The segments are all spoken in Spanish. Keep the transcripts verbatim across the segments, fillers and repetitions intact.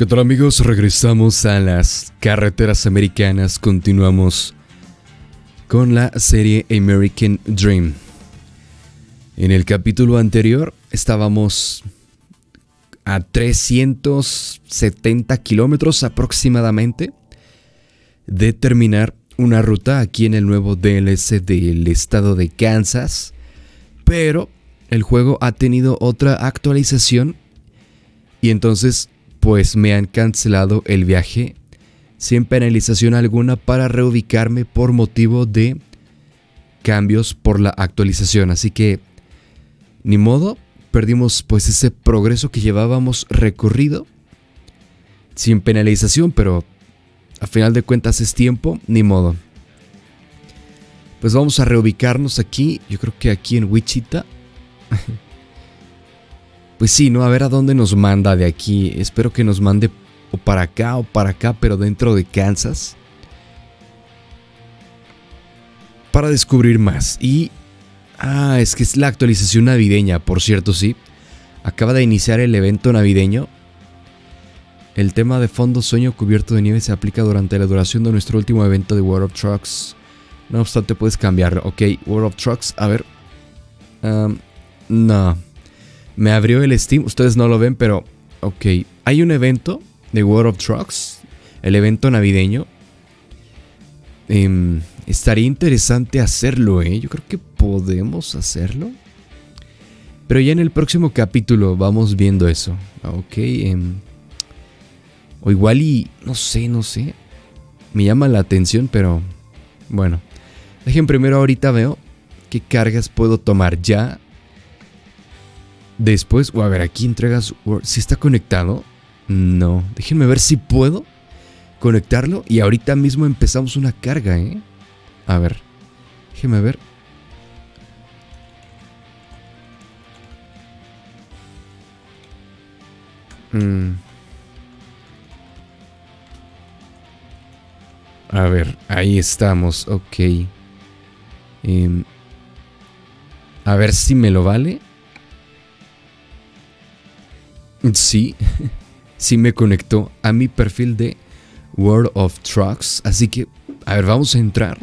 ¿Qué tal, amigos? Regresamos a las carreteras americanas. Continuamos con la serie American Dream. En el capítulo anterior estábamos a trescientos setenta kilómetros aproximadamente de terminar una ruta aquí en el nuevo D L C del estado de Kansas. Pero el juego ha tenido otra actualización y entonces pues me han cancelado el viaje sin penalización alguna para reubicarme por motivo de cambios por la actualización. Así que ni modo, perdimos pues ese progreso que llevábamos recorrido sin penalización, pero a final de cuentas es tiempo, ni modo. Pues vamos a reubicarnos aquí, yo creo que aquí en Wichita. Pues sí, ¿no? A ver a dónde nos manda de aquí. Espero que nos mande o para acá o para acá, pero dentro de Kansas. Para descubrir más. Y... Ah, es que es la actualización navideña, por cierto, sí. Acaba de iniciar el evento navideño. El tema de fondo sueño cubierto de nieve se aplica durante la duración de nuestro último evento de World of Trucks. No obstante, puedes cambiarlo. Ok, World of Trucks, a ver. Um, no. Me abrió el Steam, ustedes no lo ven, pero... Ok, hay un evento de World of Trucks. El evento navideño. Eh, estaría interesante hacerlo, ¿eh? Yo creo que podemos hacerlo. Pero ya en el próximo capítulo vamos viendo eso. Ok, eh, o igual y... No sé, no sé. Me llama la atención, pero... Bueno. Dejen primero, ahorita veo qué cargas puedo tomar ya. Después, o a ver, aquí entregas... ¿Si está conectado? No. Déjenme ver si puedo conectarlo. Y ahorita mismo empezamos una carga, ¿eh? A ver. Déjenme ver. Mm. A ver, ahí estamos. Ok. Eh, a ver si me lo vale. Sí, sí me conectó a mi perfil de World of Trucks. Así que, a ver, vamos a entrar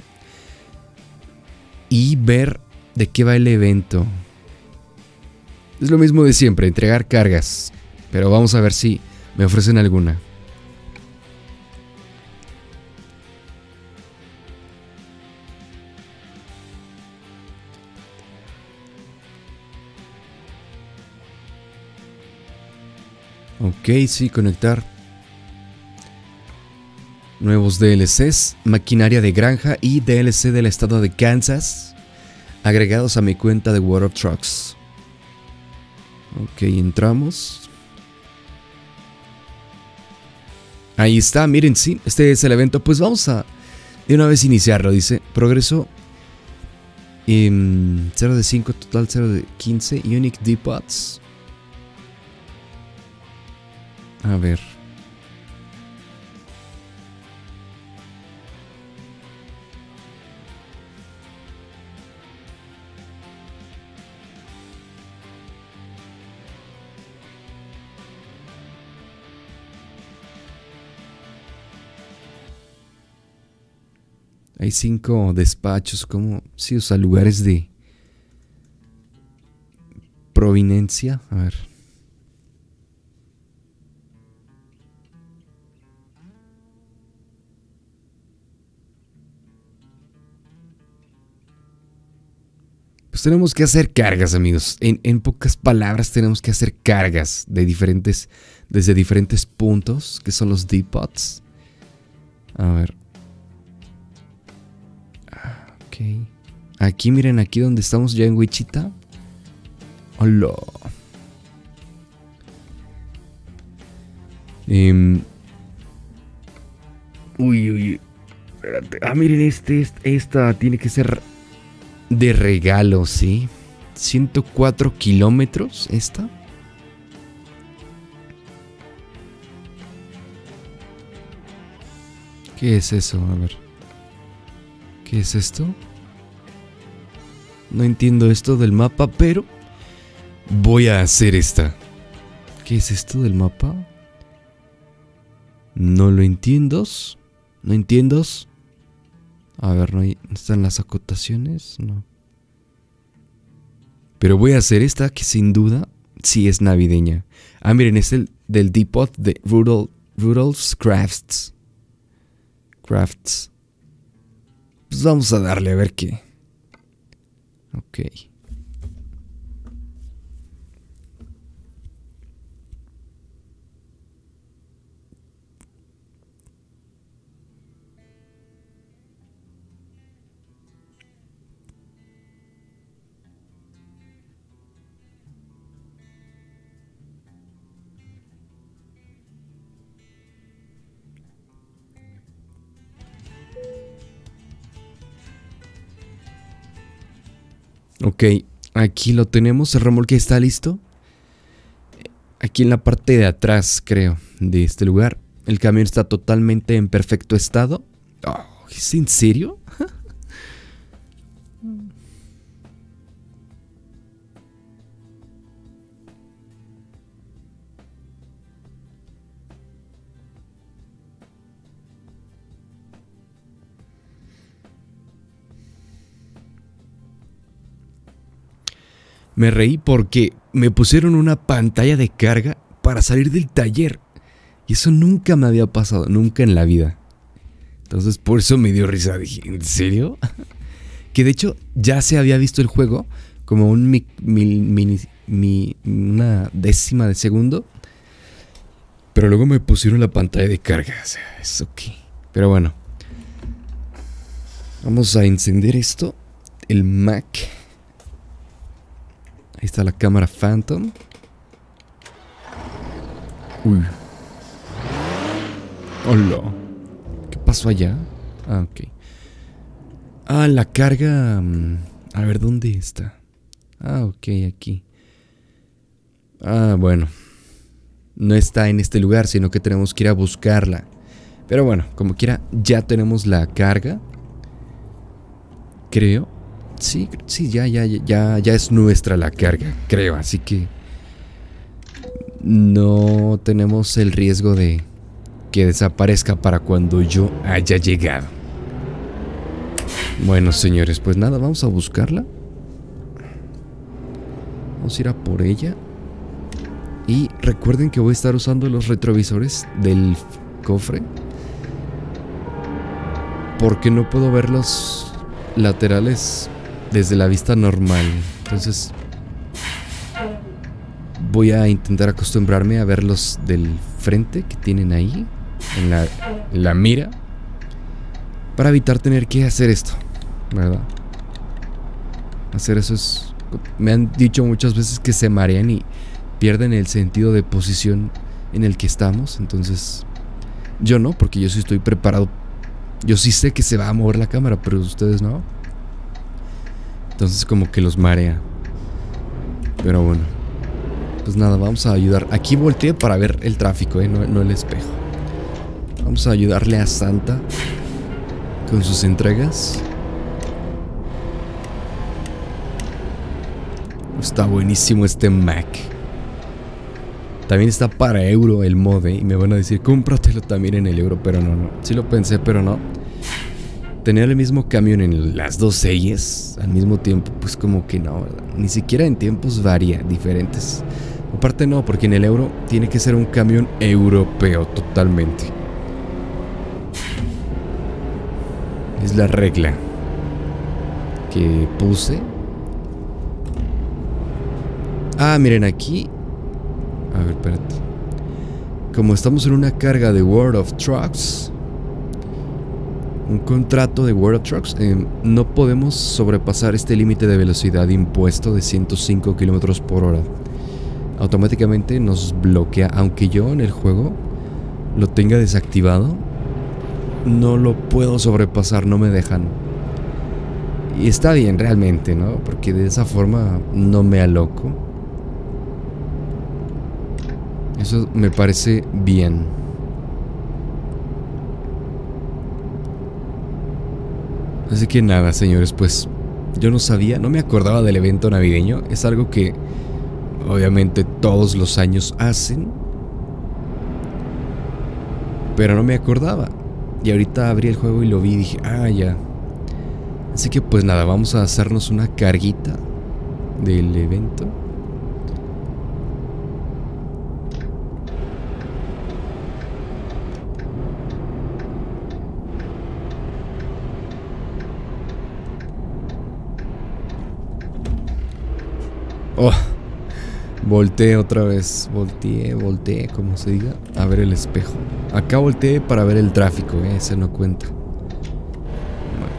y ver de qué va el evento. Es lo mismo de siempre, entregar cargas. Pero vamos a ver si me ofrecen alguna. Ok, sí, conectar. Nuevos D L Cs, maquinaria de granja y D L C del estado de Kansas, agregados a mi cuenta de World of Trucks. Ok, entramos. Ahí está, miren, sí, este es el evento. Pues vamos a de una vez iniciarlo. Dice, progreso eh, cero de cinco, total cero de quince, Unique Depots. A ver. Hay cinco despachos, como sí, o sea, lugares de proveniencia. A ver. Pues tenemos que hacer cargas, amigos. En, en pocas palabras, tenemos que hacer cargas de diferentes, desde diferentes puntos, que son los depots. A ver. Ok. Aquí, miren, aquí donde estamos ya en Wichita. Hola. Um, uy, uy. Espérate. Ah, miren, este, este, esta tiene que ser de regalo, ¿sí? ciento cuatro kilómetros, esta. ¿Qué es eso? A ver. ¿Qué es esto? No entiendo esto del mapa, pero voy a hacer esta. ¿Qué es esto del mapa? No lo entiendo. No entiendo. A ver, ¿no hay, están las acotaciones? No. Pero voy a hacer esta que sin duda sí es navideña. Ah, miren, es el del Depot de Rudolf, Rudolf's Crafts. Crafts. Pues vamos a darle a ver qué. Ok. Ok, aquí lo tenemos, el remolque está listo. Aquí en la parte de atrás, creo, de este lugar. El camión está totalmente en perfecto estado. Oh, ¿es en serio? Me reí porque me pusieron una pantalla de carga para salir del taller. Y eso nunca me había pasado, nunca en la vida. Entonces por eso me dio risa. Dije, ¿en serio? Que de hecho ya se había visto el juego como un mi, mi, mi, mi, una décima de segundo. Pero luego me pusieron la pantalla de carga. O sea, es ok. Pero bueno. Vamos a encender esto. El Mac. Ahí está la cámara Phantom. Uy. Hola. ¿Qué pasó allá? Ah, ok. Ah, la carga... A ver, ¿dónde está? Ah, ok, aquí. Ah, bueno. No está en este lugar, sino que tenemos que ir a buscarla. Pero bueno, como quiera, ya tenemos la carga. Creo. Sí, sí, ya, ya, ya, ya es nuestra la carga, creo, así que no tenemos el riesgo de que desaparezca para cuando yo haya llegado. Bueno, señores, pues nada, vamos a buscarla. Vamos a ir a por ella. Y recuerden que voy a estar usando los retrovisores del cofre, porque no puedo ver los laterales desde la vista normal. Entonces voy a intentar acostumbrarme a verlos del frente que tienen ahí en la, en la mira, para evitar tener que hacer esto, ¿verdad? Hacer eso es... Me han dicho muchas veces que se marean y pierden el sentido de posición en el que estamos. Entonces yo no, porque yo sí estoy preparado. Yo sí sé que se va a mover la cámara, pero ustedes no. Entonces como que los marea. Pero bueno, pues nada, vamos a ayudar. Aquí volteé para ver el tráfico, ¿eh? no, no el espejo. Vamos a ayudarle a Santa con sus entregas. Está buenísimo este Mac. También está para euro el mode, y me van a decir, cómpratelo también en el euro. Pero no, no, sí lo pensé, pero no. Tener el mismo camión en las dos series al mismo tiempo, pues como que no, ¿verdad? Ni siquiera en tiempos varía, diferentes. Aparte no, porque en el euro tiene que ser un camión europeo totalmente. Es la regla que puse. Ah, miren aquí. A ver, espérate. Como estamos en una carga de World of Trucks, un contrato de World of Trucks, eh, no podemos sobrepasar este límite de velocidad impuesto de ciento cinco kilómetros por hora. Automáticamente nos bloquea, aunque yo en el juego lo tenga desactivado, no lo puedo sobrepasar, no me dejan. Y está bien realmente, ¿no? Porque de esa forma no me aloco. Eso me parece bien. Así que nada, señores, pues yo no sabía, no me acordaba del evento navideño. Es algo que obviamente todos los años hacen. pero no me acordaba. Y ahorita abrí el juego y lo vi y dije, ah, ya. Así que pues nada, vamos a hacernos una carguita del evento. Oh, volteé otra vez, volteé, volteé, como se diga, a ver el espejo. Acá volteé para ver el tráfico, eh, ese no cuenta. Bueno.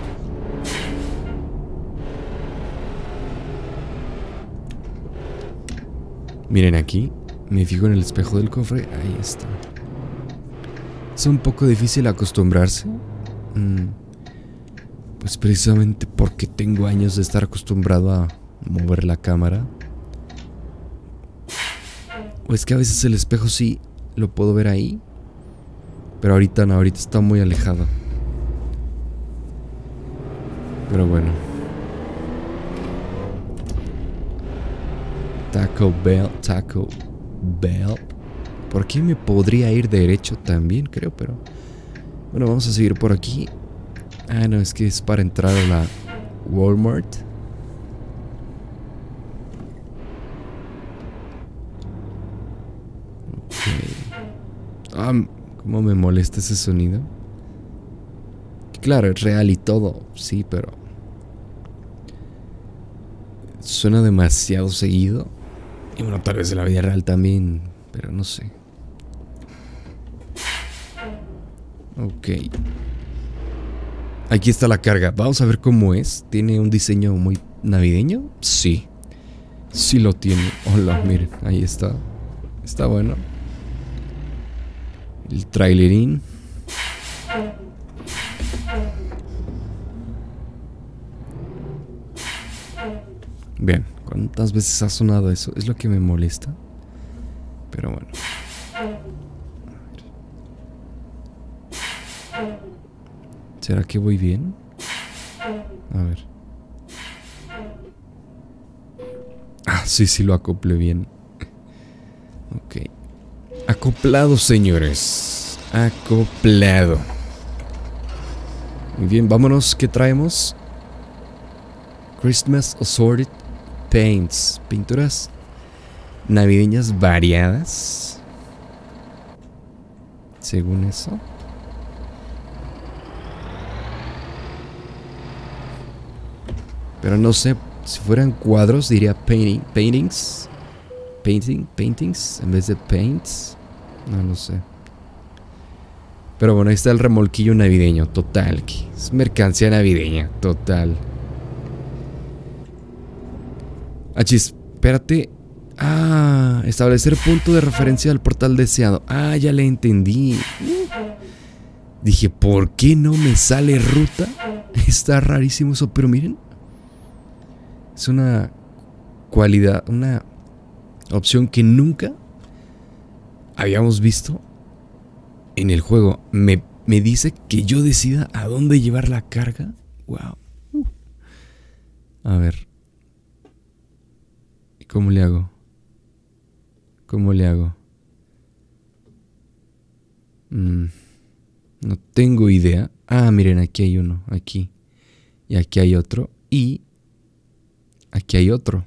Miren aquí, me fijo en el espejo del cofre, ahí está. Es un poco difícil acostumbrarse, mm, pues precisamente porque tengo años de estar acostumbrado a mover la cámara. O es que a veces el espejo sí lo puedo ver ahí, pero ahorita no, ahorita está muy alejado. Pero bueno. Taco Bell, Taco Bell. Por aquí me podría ir derecho también, creo, pero... Bueno, vamos a seguir por aquí. Ah, no, es que es para entrar a la Walmart. Ah, cómo me molesta ese sonido. Claro, es real y todo, sí, pero suena demasiado seguido. Y bueno, tal vez en la vida real también, pero no sé. Ok. Aquí está la carga. Vamos a ver cómo es. ¿Tiene un diseño muy navideño? Sí. Sí lo tiene. Hola, miren, ahí está. Está bueno. El trailerín. Bien, ¿cuántas veces ha sonado eso? Es lo que me molesta. Pero bueno. ¿Será que voy bien? A ver. Ah, sí, sí lo acople bien. Ok. Acoplado, señores. Acoplado. Muy bien, vámonos. ¿Qué traemos? Christmas Assorted Paints. Pinturas navideñas variadas. Según eso. Pero no sé, si fueran cuadros diría painting, paintings. Painting, paintings en vez de paints. No lo sé. Pero bueno, ahí está el remolquillo navideño, total. Es mercancía navideña, total. Achis, espérate. Ah, establecer punto de referencia al portal deseado. Ah, ya le entendí. Dije, ¿por qué no me sale ruta? Está rarísimo eso, pero miren. Es una cualidad, una opción que nunca habíamos visto en el juego. Me, me dice que yo decida a dónde llevar la carga. Wow. Uh. A ver. ¿Cómo le hago? ¿Cómo le hago? Mm, no tengo idea. Ah, miren, aquí hay uno. Aquí. Y aquí hay otro. Y aquí hay otro.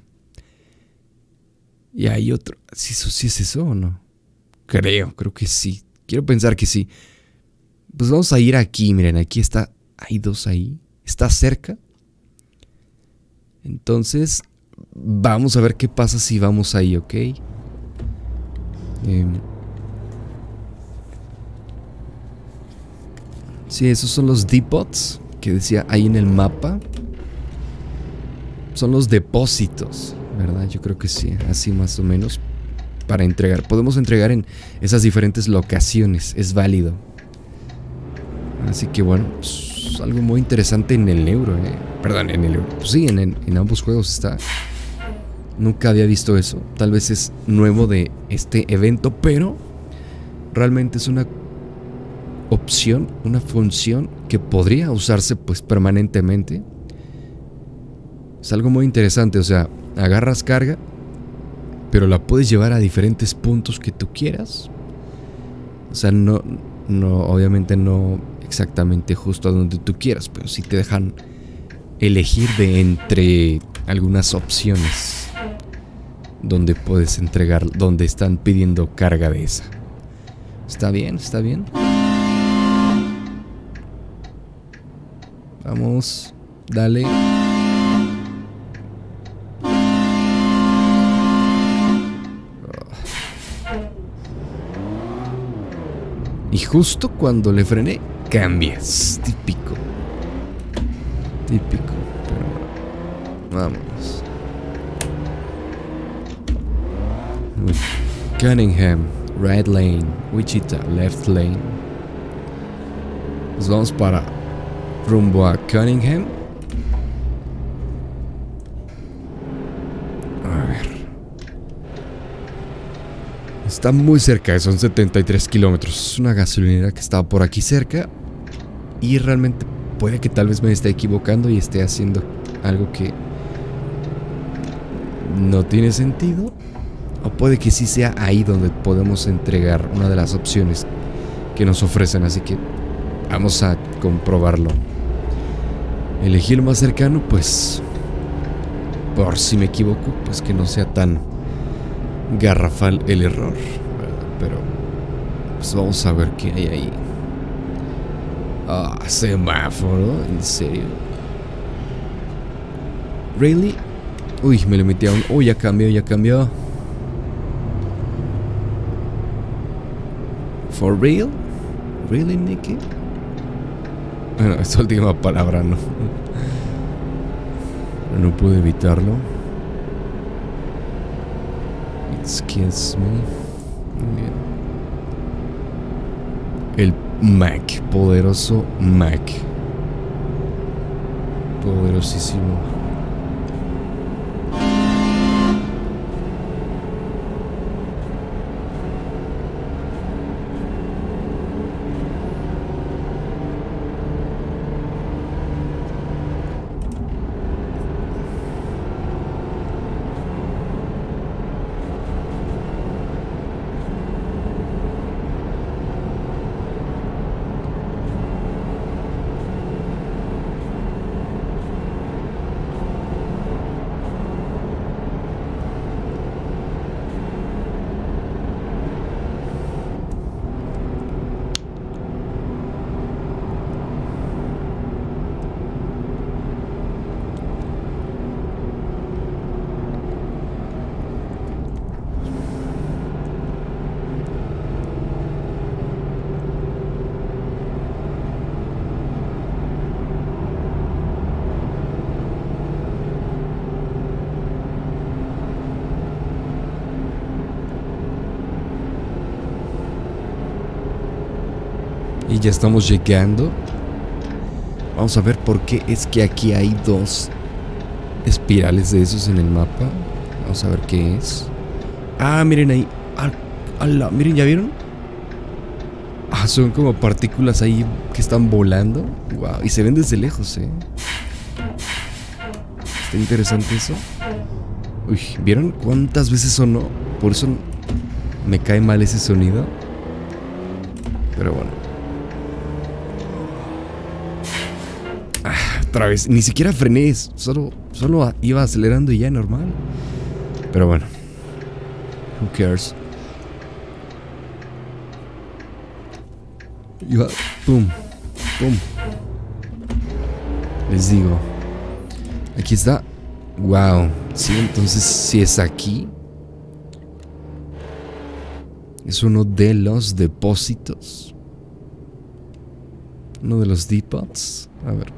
Y hay otro. ¿Sí, eso, sí es eso o no? Creo, creo que sí. Quiero pensar que sí. Pues vamos a ir aquí, miren, aquí está. Hay dos ahí. Está cerca. Entonces, vamos a ver qué pasa si vamos ahí, ¿ok? Eh, sí, esos son los depots que decía ahí en el mapa. Son los depósitos, ¿verdad? Yo creo que sí, así más o menos. Para entregar, podemos entregar en esas diferentes locaciones, es válido. Así que bueno, es algo muy interesante en el euro, ¿eh? Perdón, en el euro, pues sí, en, en, en ambos juegos está. Nunca había visto eso, tal vez es nuevo de este evento, pero realmente es una opción, una función que podría usarse pues permanentemente. Es algo muy interesante, o sea, agarras carga, pero la puedes llevar a diferentes puntos que tú quieras. O sea, no, No, obviamente no exactamente justo a donde tú quieras, pero sí te dejan elegir de entre algunas opciones donde puedes entregar, donde están pidiendo carga de esa. Está bien, está bien. Vamos, dale. Y justo cuando le frené, cambias. Típico. Típico. Pero vámonos. Cunningham, right lane. Wichita, left lane. Pues vamos para rumbo a Cunningham. A ver. Está muy cerca, son setenta y tres kilómetros. Es una gasolinera que estaba por aquí cerca. Y realmente puede que tal vez me esté equivocando y esté haciendo algo que no tiene sentido. O puede que sí sea ahí donde podemos entregar una de las opciones que nos ofrecen. Así que vamos a comprobarlo. Elegí el más cercano, pues por si me equivoco, pues que no sea tan garrafal el error, ¿verdad? Pero pues vamos a ver qué hay ahí. Ah, semáforo, en serio. ¿Really? Uy, me le metí a un... Uy, ya cambió, ya cambió. ¿For real? ¿Really, Nicky? Bueno, esa última palabra no. No pude evitarlo. Excuse me. Bien. El Mac, poderoso Mac. Poderosísimo. Y ya estamos llegando. Vamos a ver por qué es que aquí hay dos espirales de esos en el mapa. Vamos a ver qué es. Ah, miren ahí. ¡Hala! Miren, ¿ya vieron? Ah, son como partículas ahí que están volando. Wow, y se ven desde lejos, eh. Está interesante eso. Uy, ¿vieron cuántas veces sonó? Por eso me cae mal ese sonido. Pero bueno. Otra vez, ni siquiera frené, solo, solo iba acelerando y ya normal. Pero bueno, who cares. Iba, pum, pum. Les digo, aquí está. Wow, sí, entonces si es aquí, es uno de los depósitos, uno de los depots. A ver.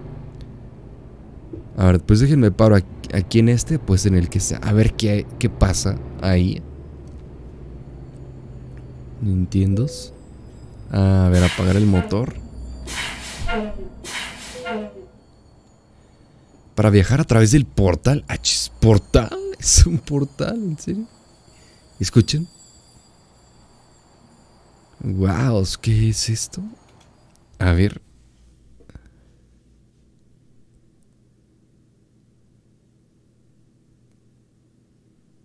A ver, pues déjenme paro aquí, aquí en este, pues en el que sea. A ver qué, qué pasa ahí. ¿No entiendes? A ver, apagar el motor. Para viajar a través del portal. Ah, chis, ¿portal? ¿Es un portal? ¿En serio? ¿Escuchen? Wow, ¿qué es esto? A ver.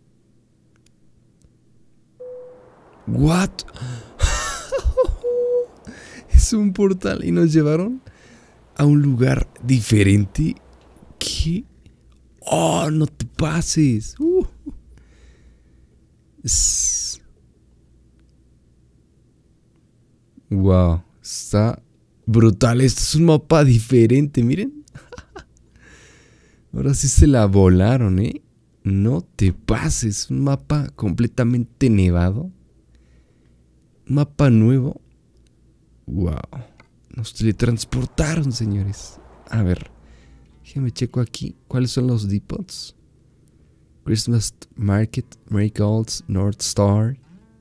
What? Es un portal y nos llevaron a un lugar diferente. ¿Qué? Oh, no te pases. Uh. Es... Wow, está brutal. Este es un mapa diferente, miren. Ahora sí se la volaron, ¿eh? No te pases. Un mapa completamente nevado. Un mapa nuevo. Wow. Nos teletransportaron, señores. A ver. Déjame checo aquí. ¿Cuáles son los depots? Christmas Market, Marigolds, North Star.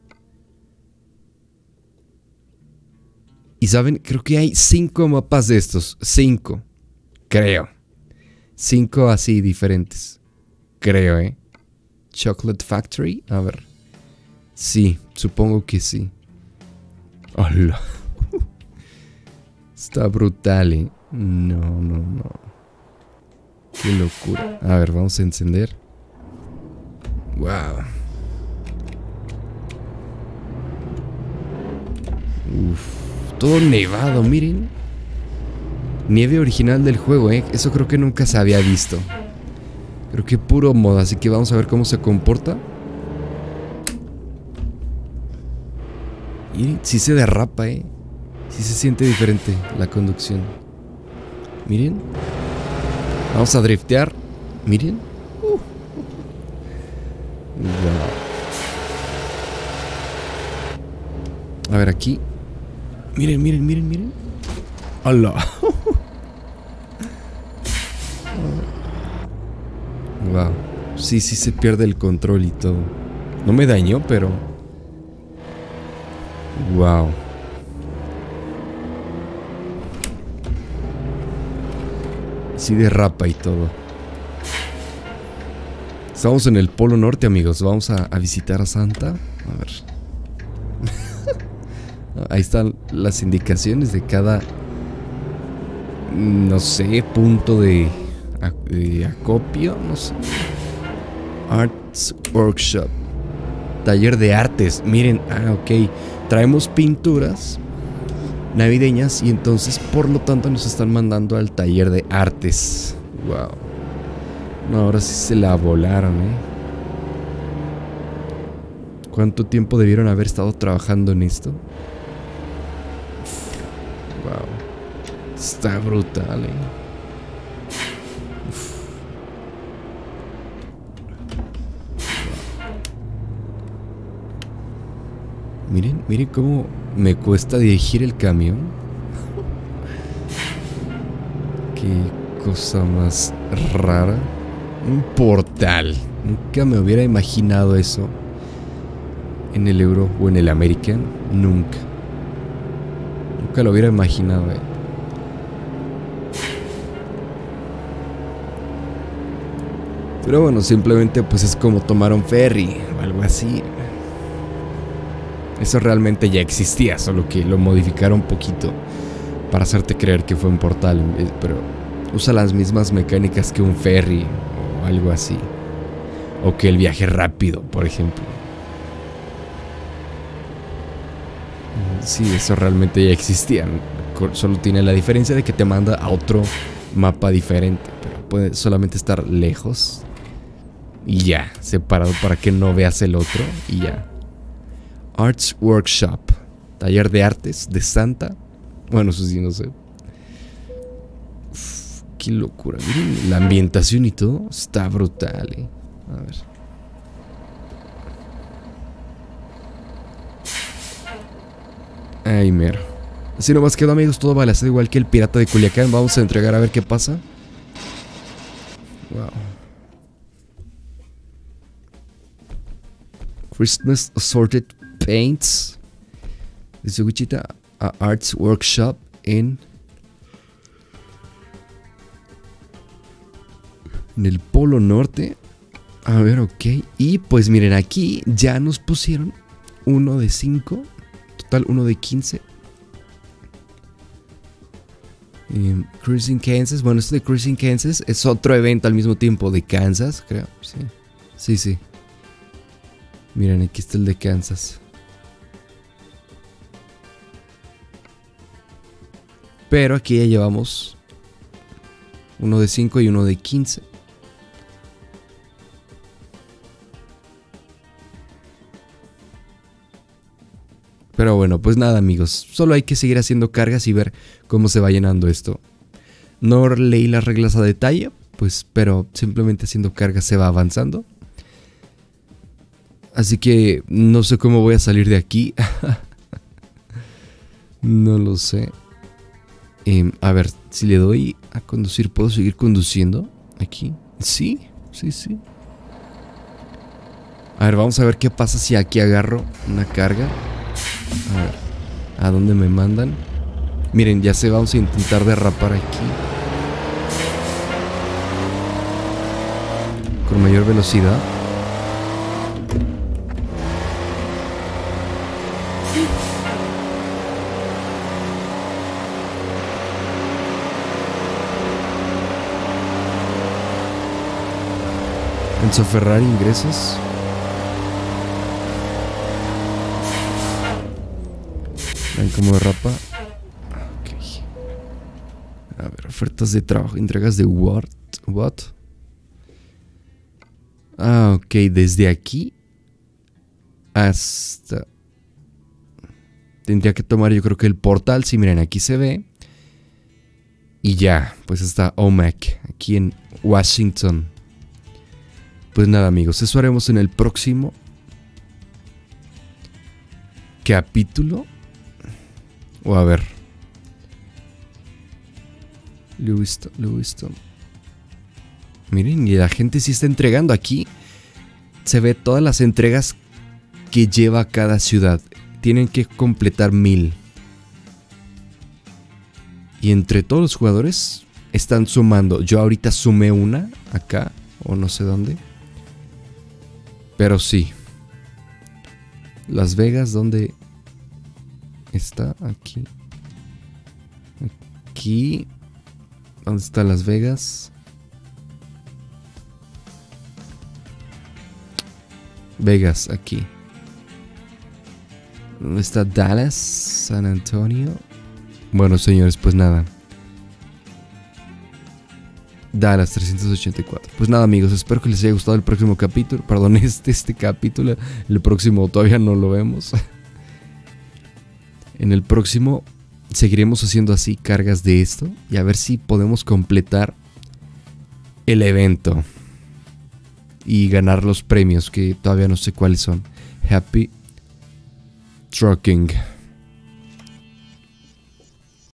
Y saben, creo que hay cinco mapas de estos. Cinco. Creo. Cinco así diferentes. Creo, ¿eh? Chocolate Factory. A ver. Sí, supongo que sí. Hola. Está brutal, ¿eh? No, no, no. Qué locura. A ver, vamos a encender. Wow. Uf, todo nevado, miren. Nieve original del juego, ¿eh? Eso creo que nunca se había visto. Creo que puro mod, así que vamos a ver cómo se comporta. Miren, sí se derrapa, ¿eh? Sí se siente diferente la conducción. Miren. Vamos a driftear. Miren. Uh. Wow. A ver aquí. Miren, miren, miren, miren. ¡Hala! Wow. Sí, sí se pierde el control y todo. No me dañó, pero... Wow. Sí derrapa y todo. Estamos en el Polo Norte, amigos. Vamos a, a visitar a Santa. A ver. Ahí están las indicaciones de cada... No sé, punto de, de acopio. No sé. Arts Workshop. Taller de artes. Miren, ah, ok. Traemos pinturas navideñas y entonces por lo tanto nos están mandando al taller de artes. Wow. No, ahora sí se la volaron, eh. ¿Cuánto tiempo debieron haber estado trabajando en esto? Wow. Está brutal, eh. Uf. Wow. Miren, miren cómo me cuesta dirigir el camión. Qué cosa más rara. Un portal. Nunca me hubiera imaginado eso en el Euro o en el American. Nunca. Nunca lo hubiera imaginado, eh. Pero bueno, simplemente pues es como tomar un ferry o algo así. Eso realmente ya existía, solo que lo modificaron un poquito para hacerte creer que fue un portal. Pero usa las mismas mecánicas que un ferry o algo así. O que el viaje rápido, por ejemplo. Sí, eso realmente ya existía. Solo tiene la diferencia de que te manda a otro mapa diferente. Pero puede solamente estar lejos. Y ya, separado para que no veas el otro. Y ya. Arts Workshop. Taller de artes de Santa. Bueno, eso sí, no sé. Uf, qué locura. Miren, la ambientación y todo está brutal, eh. A ver. Ay, mero. Así nomás quedó, amigos. Todo balanceado igual que el pirata de Culiacán. Vamos a entregar a ver qué pasa. Wow. Christmas Assorted Paints. Dice Wichita a Arts Workshop en... En el Polo Norte. A ver, ok. Y pues miren, aquí ya nos pusieron uno de cinco. Total, uno de quince. Um, Cruising Kansas. Bueno, este de Cruising Kansas es otro evento al mismo tiempo de Kansas, creo. Sí, sí, sí. Miren, aquí está el de Kansas. Pero aquí ya llevamos uno de cinco y uno de quince. Pero bueno, pues nada amigos, solo hay que seguir haciendo cargas y ver cómo se va llenando esto. No leí las reglas a detalle, pues, pero simplemente haciendo cargas se va avanzando. Así que no sé cómo voy a salir de aquí. No lo sé. Eh, a ver, si le doy a conducir, ¿puedo seguir conduciendo aquí? Sí, sí, sí. A ver, vamos a ver qué pasa si aquí agarro una carga. A ver, ¿a dónde me mandan? Miren, ya sé, vamos a intentar derrapar aquí con mayor velocidad. Enzo Ferrari, ingresas. Ven cómo derrapa. Okay. A ver, ofertas de trabajo, entregas de what? What? Ah, ok, desde aquí hasta... Tendría que tomar yo creo que el portal. Sí, miren, aquí se ve. Y ya, pues está O M A C, aquí en Washington. Pues nada amigos, eso haremos en el próximo capítulo. O a ver. Lewiston, Lewiston. Miren, y la gente sí está entregando. Aquí se ve todas las entregas que lleva cada ciudad. Tienen que completar mil. Y entre todos los jugadores están sumando. Yo ahorita sumé una acá, o no sé dónde. Pero sí. Las Vegas, ¿dónde está? Aquí. Aquí. ¿Dónde está Las Vegas? Vegas, aquí. ¿Dónde está Dallas? San Antonio. Bueno, señores, pues nada. Dallas trescientos ochenta y cuatro. Pues nada amigos, espero que les haya gustado el próximo capítulo. Perdón, este, este capítulo. El próximo todavía no lo vemos. En el próximo seguiremos haciendo así cargas de esto. Y a ver si podemos completar el evento. Y ganar los premios que todavía no sé cuáles son. Happy Trucking.